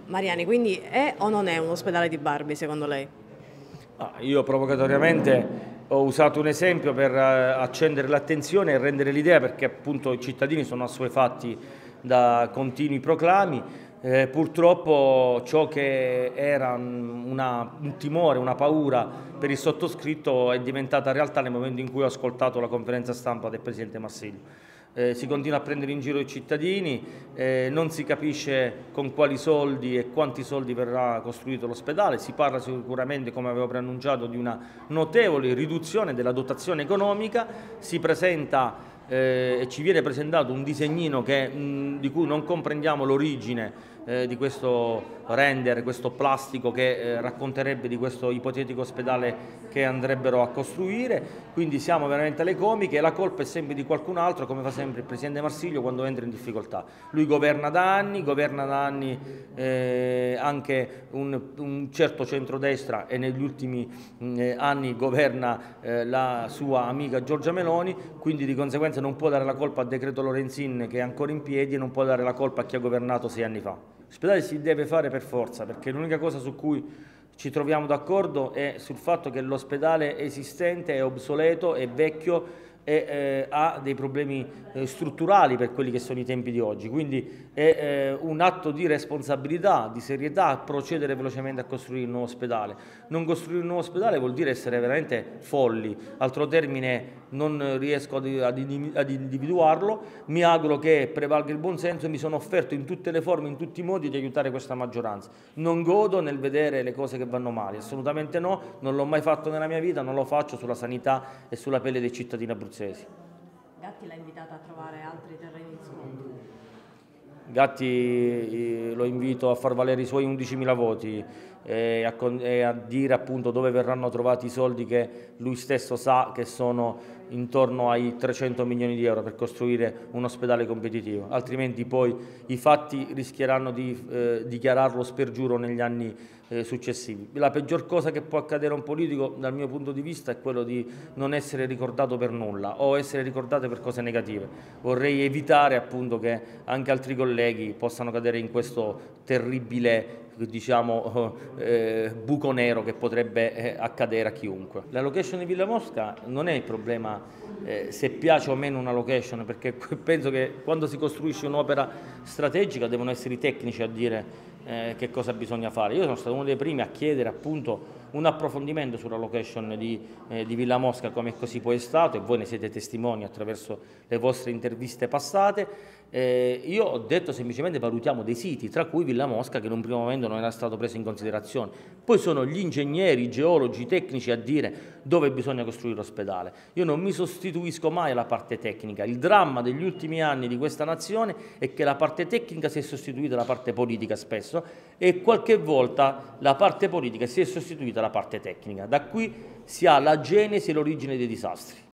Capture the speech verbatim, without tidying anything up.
Mariani, quindi è o non è un ospedale di Barbie secondo lei? Ah, io provocatoriamente ho usato un esempio per eh, accendere l'attenzione e rendere l'idea, perché appunto i cittadini sono assuefatti da continui proclami. Eh, purtroppo ciò che era una, un timore, una paura per il sottoscritto è diventata realtà nel momento in cui ho ascoltato la conferenza stampa del Presidente Massillo. Eh, si continua a prendere in giro i cittadini, eh, non si capisce con quali soldi e quanti soldi verrà costruito l'ospedale, si parla sicuramente, come avevo preannunciato, di una notevole riduzione della dotazione economica, si presenta eh, e ci viene presentato un disegnino che, mh, di cui non comprendiamo l'origine eh, di questo render, questo plastico che eh, racconterebbe di questo ipotetico ospedale che andrebbero a costruire, quindi siamo veramente alle comiche e la colpa è sempre di qualcun altro, come fa sempre il Presidente Marsilio quando entra in difficoltà. Lui governa da anni, governa da anni eh, anche un, un certo centrodestra e negli ultimi eh, anni governa eh, la sua amica Giorgia Meloni, quindi di conseguenza non può dare la colpa al decreto Lorenzin che è ancora in piedi e non può dare la colpa a chi ha governato sei anni fa. L'ospedale si deve fare per forza, perché l'unica cosa su cui ci troviamo d'accordo è sul fatto che l'ospedale esistente è obsoleto, è vecchio e eh, ha dei problemi eh, strutturali per quelli che sono i tempi di oggi, quindi è eh, un atto di responsabilità, di serietà procedere velocemente a costruire un nuovo ospedale. Non costruire un nuovo ospedale vuol dire essere veramente folli, altro termine non riesco ad, ad, ad individuarlo, mi auguro che prevalga il buonsenso e mi sono offerto in tutte le forme, in tutti i modi di aiutare questa maggioranza. Non godo nel vedere le cose che vanno male, assolutamente no, non l'ho mai fatto nella mia vita, non lo faccio sulla sanità e sulla pelle dei cittadini abruzzesi. Gatti l'ha invitata a trovare altri terreni di scontro. Gatti lo invito a far valere i suoi undicimila voti e a, e a dire appunto dove verranno trovati i soldi che lui stesso sa che sono intorno ai trecento milioni di euro per costruire un ospedale competitivo, altrimenti poi i fatti rischieranno di eh, dichiararlo spergiuro negli anni eh, successivi. La peggior cosa che può accadere a un politico dal mio punto di vista è quello di non essere ricordato per nulla o essere ricordato per cose negative. Vorrei evitare appunto che anche altri colleghi possano cadere in questo terribile, diciamo, eh, buco nero che potrebbe eh, accadere a chiunque. La location di Villa Mosca non è il problema eh, se piace o meno una location, perché penso che quando si costruisce un'opera strategica devono essere i tecnici a dire eh, che cosa bisogna fare. Io sono stato uno dei primi a chiedere appunto un approfondimento sulla location di, eh, di Villa Mosca, come così poi è stato, e voi ne siete testimoni attraverso le vostre interviste passate. Eh, io ho detto semplicemente valutiamo dei siti, tra cui Villa Mosca, che in un primo momento non era stato preso in considerazione. Poi sono gli ingegneri, i geologi, i tecnici a dire dove bisogna costruire l'ospedale. Io non mi sostituisco mai alla parte tecnica. Il dramma degli ultimi anni di questa nazione è che la parte tecnica si è sostituita alla parte politica spesso e qualche volta la parte politica si è sostituita alla parte tecnica. Da qui si ha la genesi e l'origine dei disastri.